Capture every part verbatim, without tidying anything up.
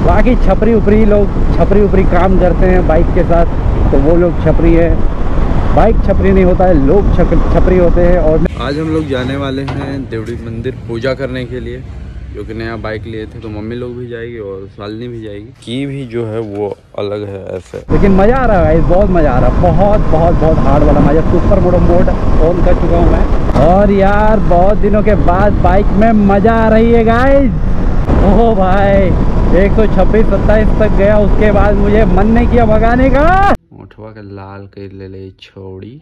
बाकी छपरी उपरी लोग छपरी उपरी काम करते हैं बाइक के साथ, तो वो लोग छपरी है। बाइक छपरी नहीं होता है, लोग छपरी होते हैं। और आज हम लोग जाने वाले हैं देवड़ी मंदिर पूजा करने के लिए, क्योंकि नया बाइक लिए थे। तो मम्मी लोग भी जाएगी और शालिनी भी जाएगी। की भी जो है वो अलग है ऐसे, लेकिन मज़ा आ रहा है, बहुत मज़ा आ रहा है। बहुत बहुत बहुत हार्ड वाला मज़ा। सुपर मोटो मोड ऑन कर चुका हूँ मैं। और यार बहुत दिनों के बाद बाइक में मज़ा आ रही है गाइस। ओह भाई, एक सौ छब्बीस सत्ताईस तक गया, उसके बाद मुझे मन नहीं किया भगाने का। उठवा के लाल कर ले ले छोड़ी।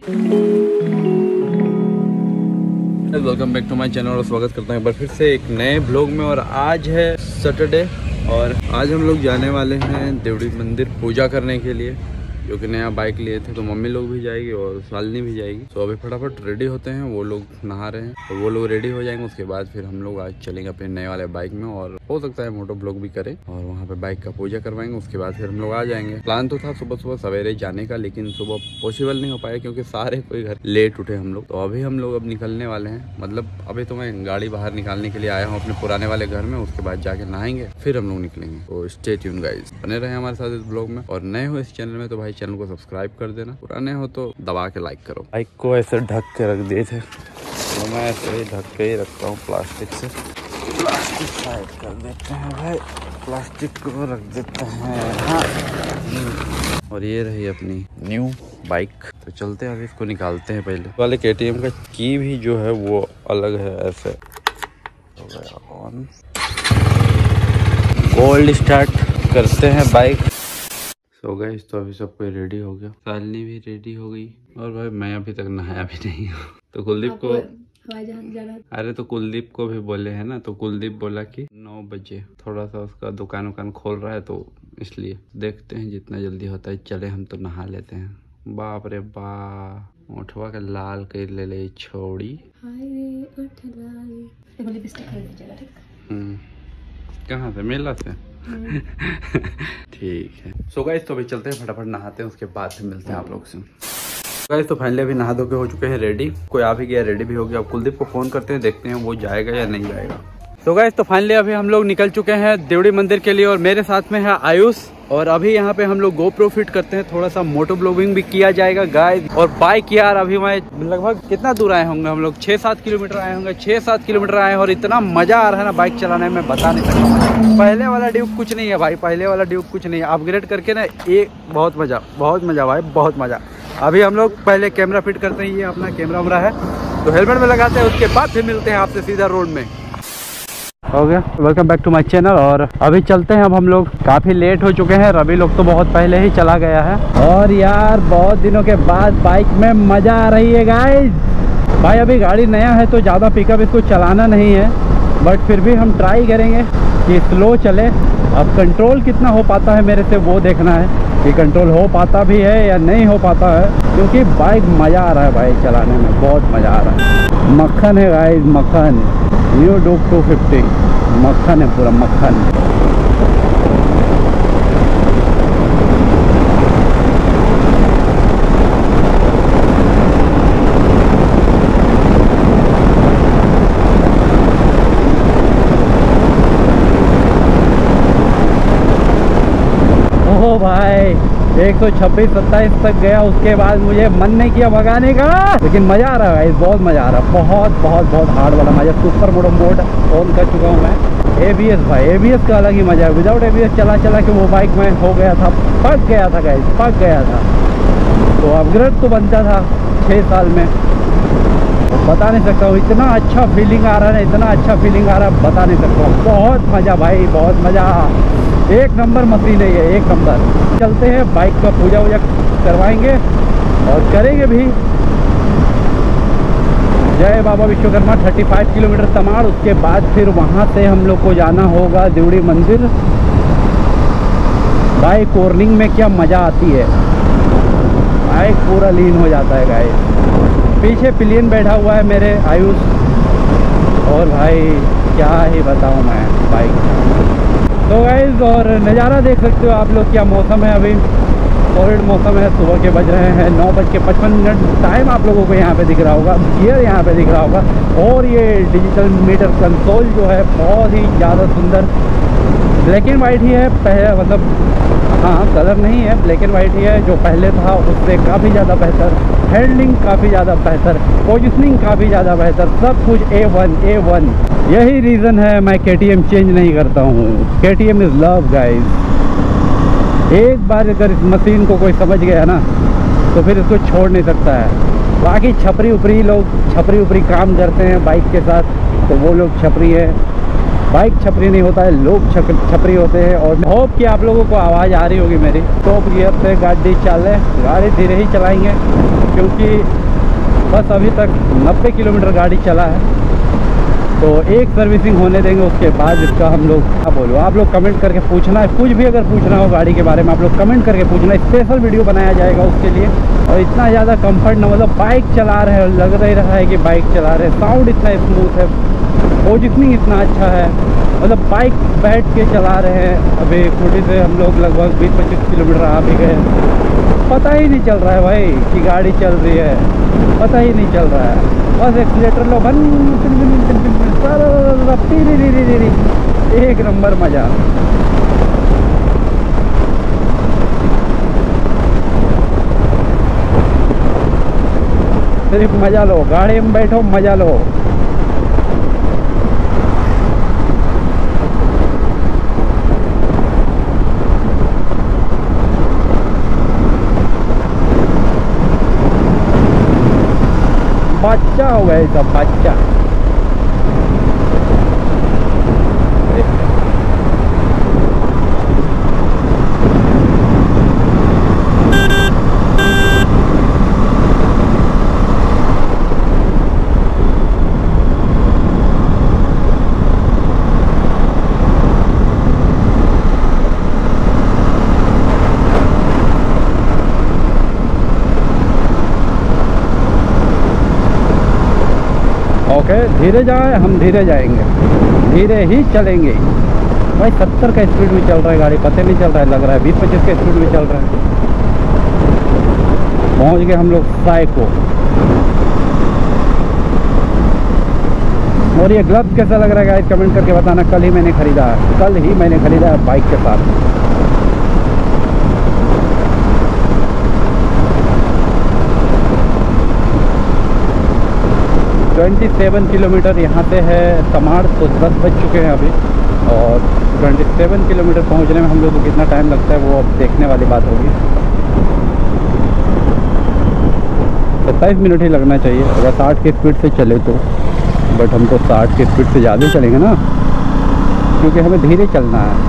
Welcome back to my channel और स्वागत करता हूँ एक बार फिर से एक नए ब्लॉग में। और आज है सैटरडे और आज हम लोग जाने वाले हैं देवड़ी मंदिर पूजा करने के लिए, क्योंकि नया बाइक लिए थे। तो मम्मी लोग भी जाएगी और शालिनी भी जाएगी। तो अभी फटाफट रेडी होते हैं, वो लोग नहा रहे हैं और वो लोग रेडी हो जाएंगे। उसके बाद फिर हम लोग आज चलेंगे अपने नए वाले बाइक में, और हो सकता है मोटो ब्लॉग भी करें और वहाँ पे बाइक का पूजा करवाएंगे। उसके बाद फिर हम लोग आ जाएंगे। प्लान तो था सुबह सुबह सवेरे जाने का, लेकिन सुबह पॉसिबल नहीं हो पाया क्योंकि सारे कोई घर लेट उठे हम लोग। तो अभी हम लोग अब निकलने वाले हैं। मतलब अभी तो मैं गाड़ी बाहर निकालने के लिए आया हूँ अपने पुराने वाले घर में। उसके बाद जाके नहाएंगे, फिर हम लोग निकलेंगे। तो स्टे ट्यून गाइस, बने रहे हमारे साथ इस ब्लॉग में। और नए हो इस चैनल में तो भाई चैनल को सब्सक्राइब कर देना, पुराने हो तो दबा के लाइक करो। बाइक को ऐसे ढक के रख दिए थे, तो मैं ऐसे ही ढक के ही रखता हूँ प्लास्टिक से। प्लास्टिक साइड कर देते हैं भाई, प्लास्टिक को रख देते हैं। हाँ, और ये रही अपनी न्यू बाइक। तो चलते हैं, अभी इसको निकालते हैं। पहले वाले के टी एम का की भी जो है वो अलग है ऐसे। हो गया ऑन, गोल्ड स्टार्ट करते हैं बाइक। सो गाइस, तो अभी सब कोई रेडी हो गया। शालिनी भी रेडी हो गई और भाई मैं अभी तक नहाया भी नहीं हूँ। तो कुलदीप को अरे तो कुलदीप को भी बोले हैं ना, तो कुलदीप बोला कि नौ बजे थोड़ा सा उसका दुकान उकान खोल रहा है, तो इसलिए देखते हैं जितना जल्दी होता है। चले हम तो नहा लेते हैं। बाप रे बा, उठवा के लाल कर ले ले छोड़ी। हम्म, कहाँ से? मेला से। ठीक है। सो गाइस, तो अभी चलते हैं, फटाफट नहाते हैं, उसके बाद फिर मिलते हैं आप लोग से। गाइस, तो फाइनली अभी नहा धो के हो चुके हैं रेडी। कोई आ भी गया, रेडी भी हो गया। अब कुलदीप को फोन करते हैं, देखते हैं वो जाएगा या नहीं जाएगा। तो गाइस, तो फाइनली अभी हम लोग निकल चुके हैं देवड़ी मंदिर के लिए और मेरे साथ में है आयुष। और अभी यहाँ पे हम लोग गोप्रो फिट करते हैं, थोड़ा सा मोटो ब्लॉगिंग भी किया जाएगा गाइस। और बाइक यार अभी मैं लगभग कितना दूर आए होंगे हम लोग, छः सात किलोमीटर आए होंगे। छः सात किलोमीटर आए और इतना मजा आ रहा है ना बाइक चलाने में, बता नहीं सकता। पहले वाला ड्यूक कुछ नहीं है भाई, पहले वाला ड्यूक कुछ नहीं है। अपग्रेड करके ना एक बहुत मजा, बहुत मजा भाई, बहुत मजा। अभी हम लोग पहले कैमरा फिट करते हैं, ये अपना कैमरा वमरा है तो हेलमेट में लगाते हैं। उसके बाद फिर मिलते हैं आपसे सीधा रोड में। हो गया, welcome back to my channel. और अभी चलते हैं। अब हम लोग काफ़ी लेट हो चुके हैं, रवि लोग तो बहुत पहले ही चला गया है। और यार बहुत दिनों के बाद बाइक में मज़ा आ रही है गाइस। भाई अभी गाड़ी नया है तो ज़्यादा पिकअप इसको चलाना नहीं है, बट फिर भी हम ट्राई करेंगे कि स्लो चले। अब कंट्रोल कितना हो पाता है मेरे से वो देखना है कि कंट्रोल हो पाता भी है या नहीं हो पाता है, क्योंकि बाइक मज़ा आ रहा है भाई चलाने में, बहुत मज़ा आ रहा है। मक्खन है गाइस, मक्खन। न्यू डूक टू फिफ्टी, मक्खन है पूरा मक्खन। ओह भाई, एक सौ छब्बीस सत्ताईस तक गया, उसके बाद मुझे मन नहीं किया भगाने का। लेकिन मज़ा आ रहा है, बहुत मज़ा आ रहा है। बहुत बहुत बहुत हार्ड वाला मज़ा। सुपर मोटो मोड ऑन कर चुका हूँ मैं। ए बी एस भाई, ए बी एस का अलग ही मज़ा है। विदाउट ए बी एस चला चला के वो बाइक में हो गया था, पक गया था गाइस, पक गया था। तो अपग्रेड तो बनता था छः साल में, तो बता नहीं सकता हूँ। इतना अच्छा फीलिंग आ रहा है ना, इतना अच्छा फीलिंग आ रहा है, बता नहीं सकता हूँ। बहुत मज़ा भाई, बहुत मज़ा। एक नंबर मशीन है ये, एक नंबर। चलते हैं, बाइक का पूजा वूजा करवाएंगे और करेंगे भी। जय बाबा विश्वकर्मा। पैंतीस किलोमीटर तमाड़, उसके बाद फिर वहाँ से हम लोग को जाना होगा देवड़ी मंदिर। बाइक कॉर्निंग में क्या मज़ा आती है, बाइक पूरा लीन हो जाता है गाइस। पीछे पिलियन बैठा हुआ है मेरे आयुष, और भाई क्या ही बताऊँ मैं बाइक। तो गाइस, और नज़ारा देख सकते हो आप लोग, क्या मौसम है अभी। कोविड मौसम है, सुबह के बज रहे हैं नौ बज के पचपन मिनट। टाइम आप लोगों को यहाँ पे दिख रहा होगा, गियर यहाँ पे दिख रहा होगा। और ये डिजिटल मीटर कंसोल जो है बहुत ही ज़्यादा सुंदर, ब्लैक एंड वाइट ही है पहले, मतलब हाँ कलर नहीं है, ब्लैक एंड वाइट ही है। जो पहले था उससे काफ़ी ज़्यादा बेहतर, हैंडलिंग काफ़ी ज़्यादा बेहतर, पोजिशनिंग काफ़ी ज़्यादा बेहतर, सब कुछ ए वन ए वन। यही रीज़न है मैं के टी एम चेंज नहीं करता हूँ। K T M is love guys. एक बार अगर इस मशीन को कोई समझ गया ना तो फिर इसको छोड़ नहीं सकता है। बाकी छपरी उपरी लोग छपरी उपरी काम करते हैं बाइक के साथ, तो वो लोग छपरी है। बाइक छपरी नहीं होता है, लोग छपरी होते हैं। और होप कि आप लोगों को आवाज़ आ रही होगी मेरी। टॉप गियर पे गाड़ी चले, गाड़ी धीरे ही चलाएंगे क्योंकि बस अभी तक नब्बे किलोमीटर गाड़ी चला है, तो एक सर्विसिंग होने देंगे, उसके बाद इसका हम लोग क्या बोलो। आप लोग कमेंट करके पूछना है, कुछ भी अगर पूछना हो गाड़ी के बारे में आप लोग कमेंट करके पूछना, स्पेशल वीडियो बनाया जाएगा उसके लिए। और इतना ज़्यादा कंफर्ट ना, मतलब बाइक चला रहे हैं लग नहीं रहा है कि बाइक चला रहे हैं। साउंड इतना स्मूथ है, पोजिशनिंग इतना अच्छा है, मतलब बाइक बैठ के चला रहे हैं। अभी स्कूटी से हम लोग लगभग बीस पच्चीस किलोमीटर आ भी गए, पता ही नहीं चल रहा है भाई कि गाड़ी चल रही है, पता ही नहीं चल रहा है। बस एक्सीलेटर लो बन, एक नंबर मज़ा। सिर्फ मज़ा लो, गाड़ी में बैठो मज़ा लो। बच्चा हो गया सब बच्चा। ओके धीरे जाए, हम धीरे जाएंगे, धीरे ही चलेंगे भाई। सत्तर का स्पीड में चल रहा है गाड़ी, पता नहीं चल रहा है, लग रहा है बीस पच्चीस का स्पीड में चल रहा है। पहुंच गए हम लोग साई को। और ये ग्लव्स कैसा लग रहा है गाइस कमेंट करके बताना। कल ही मैंने खरीदा है, कल ही मैंने खरीदा है बाइक के साथ। सत्ताईस किलोमीटर यहाँ से है तमाड़, तो दस बज चुके हैं अभी। और सत्ताईस किलोमीटर पहुँचने में हम लोग को कितना टाइम लगता है वो अब देखने वाली बात होगी। सत्ताईस मिनट ही लगना चाहिए अगर साठ की स्पीड से चले तो, बट हम तो साठ की स्पीड से ज़्यादा चलेंगे ना, क्योंकि हमें धीरे चलना है।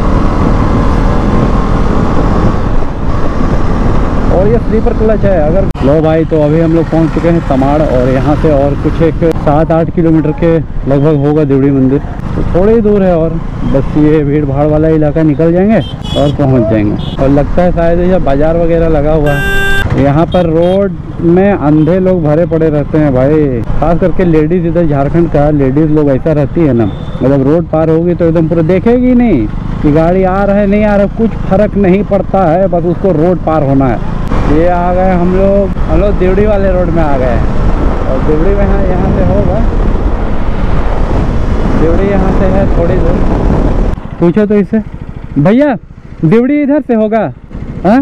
और ये स्लीपर क्लच है। अगर लो भाई, तो अभी हम लोग पहुंच चुके हैं तमाड़, और यहाँ से और कुछ एक सात आठ किलोमीटर के लगभग होगा देवड़ी मंदिर, तो थोड़ी ही दूर है। और बस ये भीड़ भाड़ वाला इलाका निकल जाएंगे और पहुंच जाएंगे। और लगता है शायद ये बाजार वगैरह लगा हुआ है यहाँ पर। रोड में अंधे लोग भरे पड़े रहते हैं भाई, खास करके लेडीज़। इधर झारखंड का लेडीज़ लोग ऐसा रहती है ना, मतलब रोड पार होगी तो एकदम पूरा देखेगी नहीं कि गाड़ी आ रहा है नहीं आ रहा है, कुछ फर्क नहीं पड़ता है, बस उसको रोड पार होना है। ये आ गए हम लोग हम लोग देवड़ी वाले रोड में आ गए हैं। और देवड़ी में यहाँ यहाँ से होगा, देवड़ी यहाँ से है थोड़ी दूर। पूछो तो इससे, भैया देवड़ी इधर से होगा? हाँ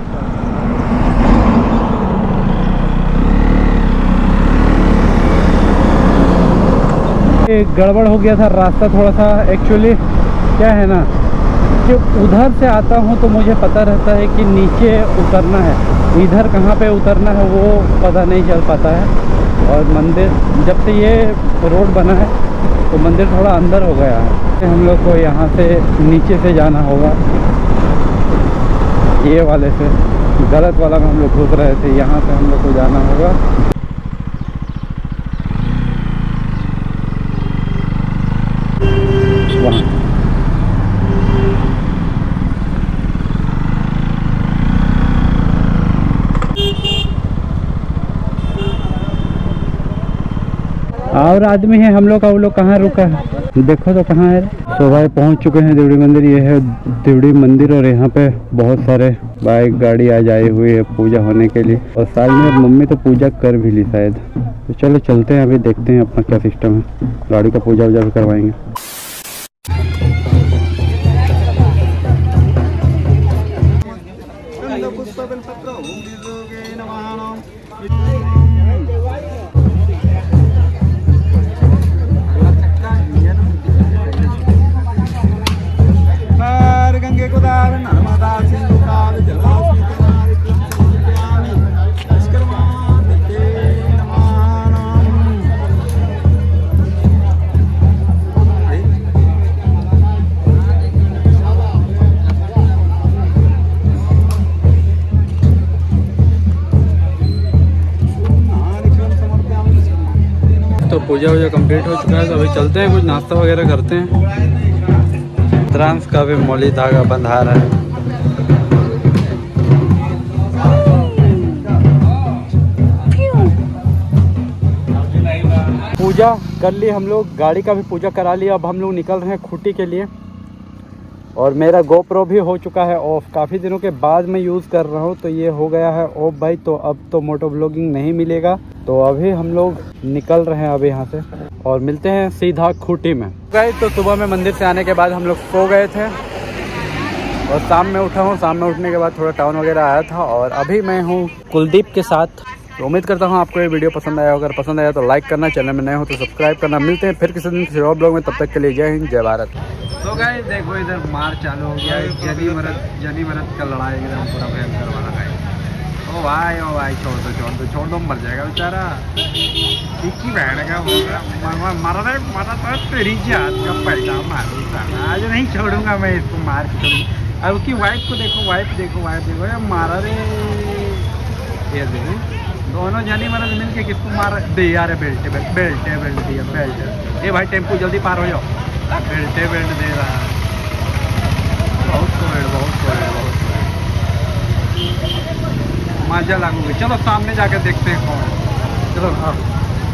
गड़बड़ हो गया था रास्ता थोड़ा सा। एक्चुअली क्या है ना, कि उधर से आता हूँ तो मुझे पता रहता है कि नीचे उतरना है, इधर कहाँ पे उतरना है वो पता नहीं चल पाता है। और मंदिर जब से ये रोड बना है तो मंदिर थोड़ा अंदर हो गया है। हम लोग को यहाँ से नीचे से जाना होगा, ये वाले से, गलत वाला में हम लोग घुस रहे थे, यहाँ से हम लोग को जाना होगा। वहाँ और आदमी है हम लोग का, वो लोग कहाँ रुका है देखो तो कहाँ है। तो भाई पहुँच चुके हैं देवड़ी मंदिर। ये है देवड़ी मंदिर, और यहाँ पे बहुत सारे बाइक गाड़ी आ जाई हुई है पूजा होने के लिए। और साथ में मम्मी तो पूजा कर भी ली शायद। तो चलो चलते हैं, अभी देखते हैं अपना क्या सिस्टम है। गाड़ी का पूजा वूजा भी करवाएंगे। तो पूजा वूजा कंप्लीट हो चुका है, तो अभी चलते हैं, कुछ नाश्ता वगैरह करते हैं। ट्रांस का भी मौली धागा बंधा रहा है। पूजा कर ली हम लोग, गाड़ी का भी पूजा करा लिया। अब हम लोग निकल रहे हैं खूटी के लिए। और मेरा गोप्रो भी हो चुका है ऑफ, काफ़ी दिनों के बाद मैं यूज़ कर रहा हूँ, तो ये हो गया है ऑफ भाई। तो अब तो मोटो ब्लॉगिंग नहीं मिलेगा, तो अभी हम लोग निकल रहे हैं अभी यहाँ से और मिलते हैं सीधा खूटी में। गए तो सुबह में मंदिर से आने के बाद हम लोग सो गए थे और शाम में उठा हूँ। शाम में उठने के बाद थोड़ा टाउन वगैरह आया था और अभी मैं हूँ कुलदीप के साथ। तो उम्मीद करता हूँ आपको ये वीडियो पसंद आया। अगर पसंद आया तो लाइक करना, चैनल में नए हो तो सब्सक्राइब करना। मिलते हैं फिर किसी दिन किसी और ब्लॉग में, तब तक के लिए जय हिंद जय भारत। तो गाइस देखो इधर मार चालू हो गया है, जनी मरद जनी मरद का लड़ाई एकदम पूरा भयंकर वाला गाइस। ओ भाई ओ भाई छोड़ दो छोड़ दो छोड़ दो, मर जाएगा बेचारा। इक्की बहन का मरना मरा तो तेरी जात का पैसा मारूंगा, आज नहीं छोड़ूंगा मैं इसको, मार के छोड़ूंगा। अब उसकी वाइफ को देखो, वाइफ देखो वाइफ देखो यार, मारा रे। ये देखो दोनों जनी मरद मिल के किसको मार दे यार। बेल्ट बेल्ट बेल्ट बेल्ट दिया बेल्ट। ये भाई टेम्पो जल्दी पार हो जाओ, बेल्ट बेल्ट दे रहा है। बहुत कोविड बहुत कोविड बहुत मजा लागूंगी। चलो सामने जाके देखते हैं कौन। चलो हाँ।